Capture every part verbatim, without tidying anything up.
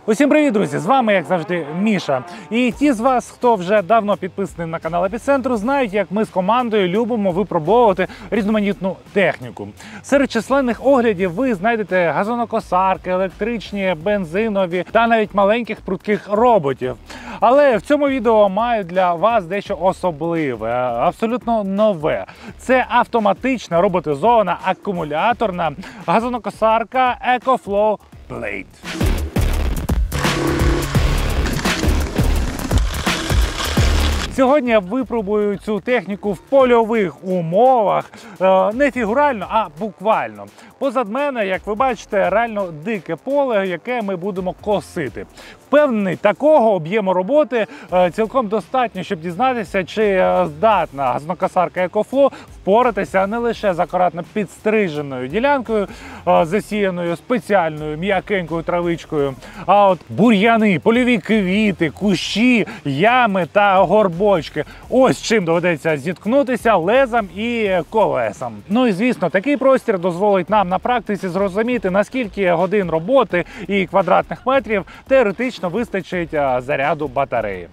Усім привіт, друзі! З вами, як завжди, Міша. І ті з вас, хто вже давно підписаний на канал Епіцентру, знають, як ми з командою любимо випробовувати різноманітну техніку. Серед численних оглядів ви знайдете газонокосарки, електричні, бензинові та навіть маленьких прутких роботів. Але в цьому відео маю для вас дещо особливе, абсолютно нове. Це автоматична роботизована акумуляторна газонокосарка EcoFlow Blade. Сьогодні я випробую цю техніку в польових умовах, не фігурально, а буквально. Позад мене, як ви бачите, реально дике поле, яке ми будемо косити. Впевнений, такого об'єму роботи цілком достатньо, щоб дізнатися, чи здатна газонокосарка EcoFlow впоратися не лише з акуратно підстриженою ділянкою, засіяною спеціальною м'якенькою травичкою, а от бур'яни, польові квіти, кущі, ями та горбочки. Ось з чим доведеться зіткнутися лезом і колесом. Ну і звісно, такий простір дозволить нам на практиці зрозуміти, наскільки годин роботи і квадратних метрів теоретично вистачить заряду батареї.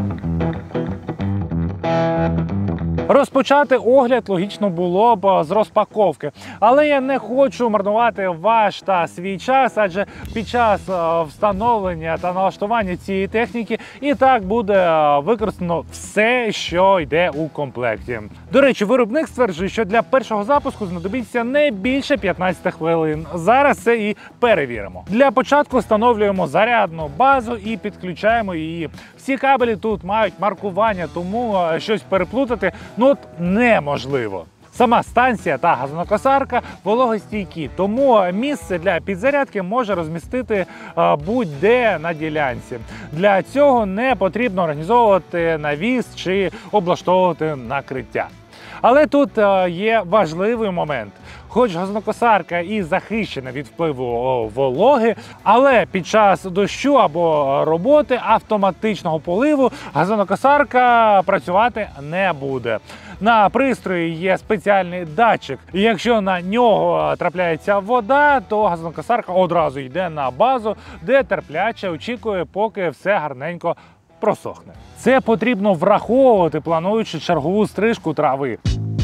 Розпочати огляд логічно було б з розпаковки, але я не хочу марнувати ваш та свій час, адже під час встановлення та налаштування цієї техніки і так буде використано все, що йде у комплекті. До речі, виробник стверджує, що для першого запуску знадобиться не більше п'ятнадцяти хвилин. Зараз це і перевіримо. Для початку встановлюємо зарядну базу і підключаємо її. Всі кабелі тут мають маркування, тому щось переплутати ну от неможливо. Сама станція та газонокосарка вологостійкі, тому місце для підзарядки може розмістити будь-де на ділянці. Для цього не потрібно організовувати навіс чи облаштовувати накриття. Але тут є важливий момент. Хоч газонокосарка і захищена від впливу вологи, але під час дощу або роботи автоматичного поливу газонокосарка працювати не буде. На пристрої є спеціальний датчик, і якщо на нього трапляється вода, то газонокосарка одразу йде на базу, де терпляче очікує, поки все гарненько просохне. Це потрібно враховувати, плануючи чергову стрижку трави.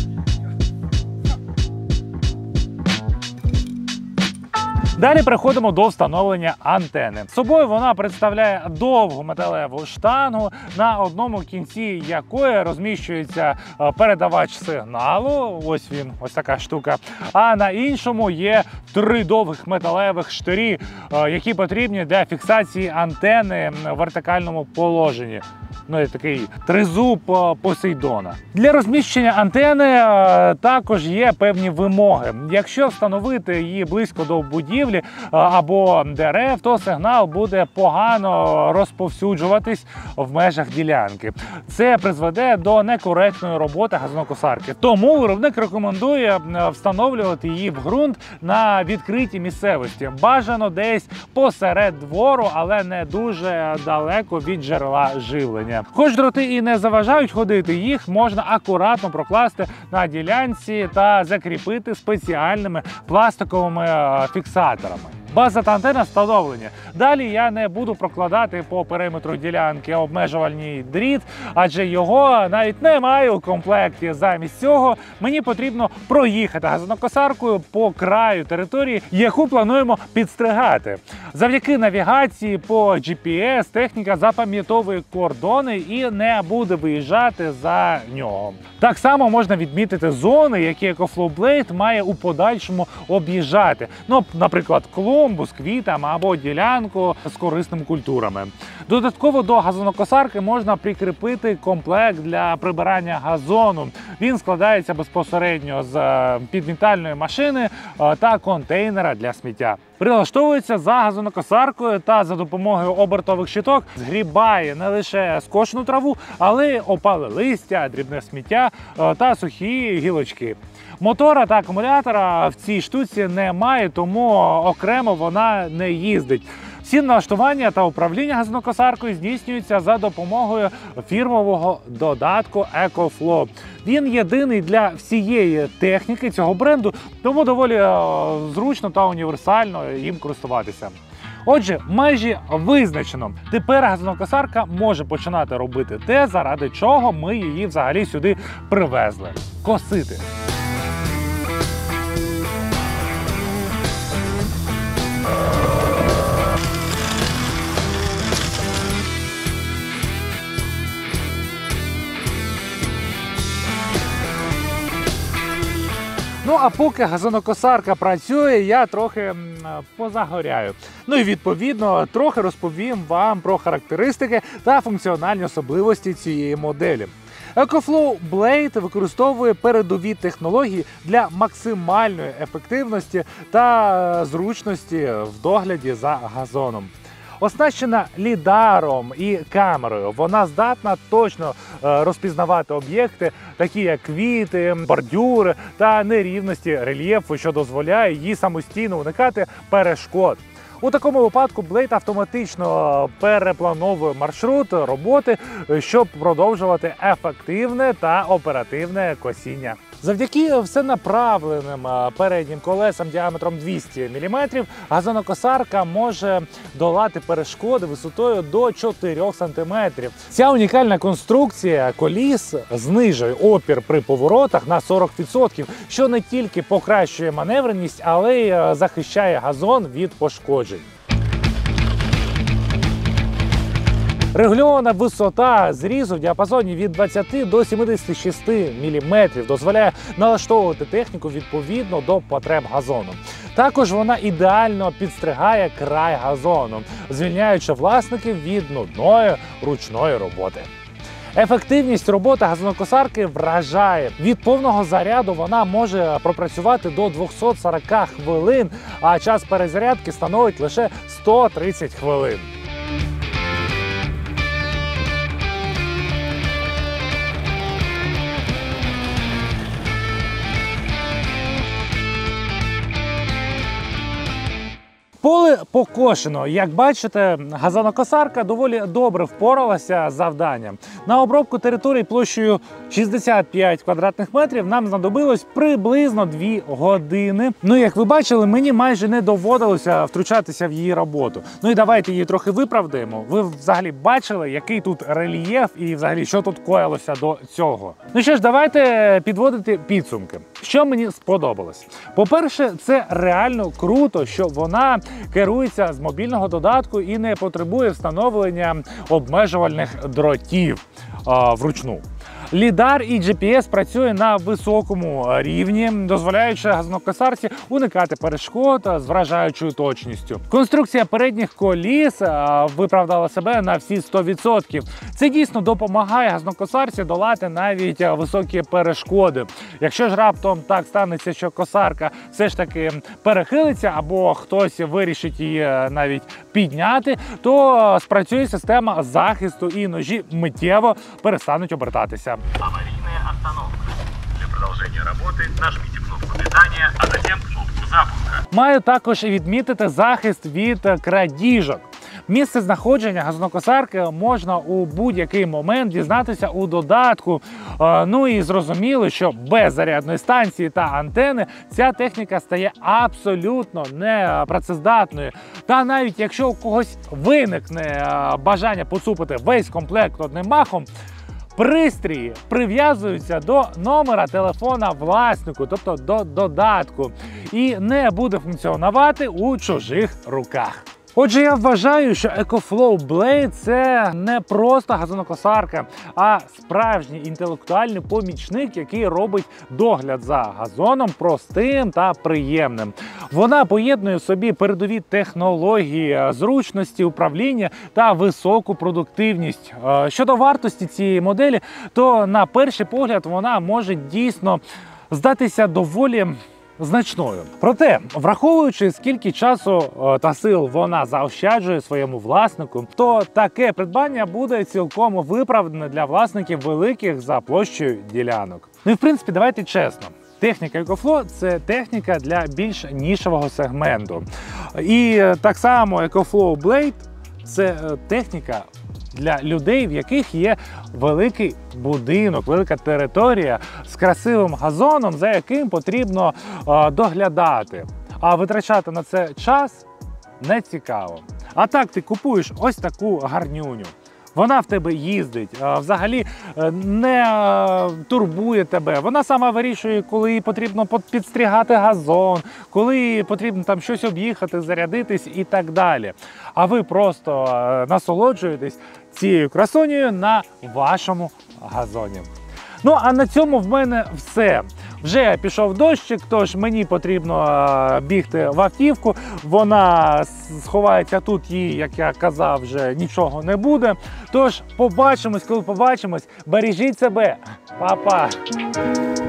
Далі переходимо до встановлення антени. Собою вона представляє довгу металеву штангу, на одному кінці якої розміщується передавач сигналу, ось він, ось така штука, а на іншому є три довгих металевих штирі, які потрібні для фіксації антени в вертикальному положенні. Ну, такий тризуб Посейдона. Для розміщення антени також є певні вимоги. Якщо встановити її близько до будівлі або дерев, то сигнал буде погано розповсюджуватись в межах ділянки. Це призведе до некоректної роботи газонокосарки. Тому виробник рекомендує встановлювати її в ґрунт на відкритій місцевості. Бажано десь посеред двору, але не дуже далеко від джерела живлення. Хоч дроти і не заважають ходити, їх можна акуратно прокласти на ділянці та закріпити спеціальними пластиковими фіксаторами. База та антена встановлені. Далі я не буду прокладати по периметру ділянки обмежувальний дріт, адже його навіть немає у комплекті. Замість цього мені потрібно проїхати газонокосаркою по краю території, яку плануємо підстригати. Завдяки навігації по джі пі ес техніка запам'ятовує кордони і не буде виїжджати за нього. Так само можна відмітити зони, які EcoFlow Blade має у подальшому об'їжджати. Ну, наприклад, клумбу з квітами або ділянку з корисними культурами. Додатково до газонокосарки можна прикріпити комплект для прибирання газону. Він складається безпосередньо з підмітальної машини та контейнера для сміття. Прилаштовується за газонокосаркою та за допомогою обертових щиток згрібає не лише скошену траву, але й опале листя, дрібне сміття та сухі гілочки. Мотора та акумулятора в цій штуці немає, тому окремо вона не їздить. Всі налаштування та управління газонокосаркою здійснюються за допомогою фірмового додатку EcoFlow. Він єдиний для всієї техніки цього бренду, тому доволі зручно та універсально їм користуватися. Отже, межі визначено. Тепер газонокосарка може починати робити те, заради чого ми її взагалі сюди привезли – косити. Ну, а поки газонокосарка працює, я трохи позагоряю. Ну і відповідно трохи розповім вам про характеристики та функціональні особливості цієї моделі. EcoFlow Blade використовує передові технології для максимальної ефективності та зручності в догляді за газоном. Оснащена лідаром і камерою, вона здатна точно розпізнавати об'єкти, такі як квіти, бордюри та нерівності рельєфу, що дозволяє їй самостійно уникати перешкод. У такому випадку Blade автоматично переплановує маршрут роботи, щоб продовжувати ефективне та оперативне косіння. Завдяки всенаправленим переднім колесам діаметром двісті міліметрів газонокосарка може долати перешкоди висотою до чотирьох сантиметрів. Ця унікальна конструкція коліс знижує опір при поворотах на сорок відсотків, що не тільки покращує маневреність, але й захищає газон від пошкоджень. Регульована висота зрізу в діапазоні від двадцяти до сімдесяти шести міліметрів дозволяє налаштовувати техніку відповідно до потреб газону. Також вона ідеально підстригає край газону, звільняючи власників від нудної ручної роботи. Ефективність роботи газонокосарки вражає. Від повного заряду вона може пропрацювати до двохсот сорока хвилин, а час перезарядки становить лише сто тридцять хвилин. Поле покошено. Як бачите, газонокосарка доволі добре впоралася з завданням. На обробку територій площею шістдесят п'ять квадратних метрів нам знадобилось приблизно дві години. Ну, як ви бачили, мені майже не доводилося втручатися в її роботу. Ну і давайте її трохи виправдаємо. Ви взагалі бачили, який тут рельєф і взагалі, що тут коїлося до цього. Ну що ж, давайте підводити підсумки. Що мені сподобалось? По-перше, це реально круто, що вона керується з мобільного додатку і не потребує встановлення обмежувальних дротів а, вручну. Лідар і джі пі ес працює на високому рівні, дозволяючи газонокосарці уникати перешкод з вражаючою точністю. Конструкція передніх коліс виправдала себе на всі сто відсотків. Це дійсно допомагає газонокосарці долати навіть високі перешкоди. Якщо ж раптом так станеться, що косарка все ж таки перехилиться або хтось вирішить її навіть підняти, то спрацює система захисту і ножі миттєво перестануть обертатися. Аварийная остановка. Для продолжения работы нажмите кнопку питания, а затем кнопку запуска. Маю також відмітити захист від крадіжок. Місце знаходження газонокосарки можна у будь-який момент дізнатися у додатку. Ну і зрозуміло, що без зарядної станції та антени ця техніка стає абсолютно непрацездатною. Та навіть якщо у когось виникне бажання поцупити весь комплект одним махом, пристрої прив'язуються до номера телефона власнику, тобто до додатку, і не буде функціонувати у чужих руках. Отже, я вважаю, що EcoFlow Blade – це не просто газонокосарка, а справжній інтелектуальний помічник, який робить догляд за газоном простим та приємним. Вона поєднує в собі передові технології, зручності управління та високу продуктивність. Щодо вартості цієї моделі, то на перший погляд вона може дійсно здатися доволі значною. Проте, враховуючи, скільки часу та сил вона заощаджує своєму власнику, то таке придбання буде цілком виправдане для власників великих за площею ділянок. Ну і в принципі, давайте чесно. Техніка EcoFlow – це техніка для більш нішевого сегменту. І так само EcoFlow Blade – це техніка для людей, в яких є великий будинок, велика територія з красивим газоном, за яким потрібно е, доглядати. А витрачати на це час не цікаво. А так ти купуєш ось таку гарнюню. Вона в тебе їздить, взагалі не турбує тебе. Вона сама вирішує, коли потрібно підстригати газон, коли потрібно там щось об'їхати, зарядитись і так далі. А ви просто насолоджуєтесь цією красунею на вашому газоні. Ну, а на цьому в мене все. Вже пішов дощик, тож мені потрібно бігти в автівку. Вона сховається тут, їй, як я казав, вже нічого не буде. Тож побачимось, коли побачимось. Бережіть себе. Па-па!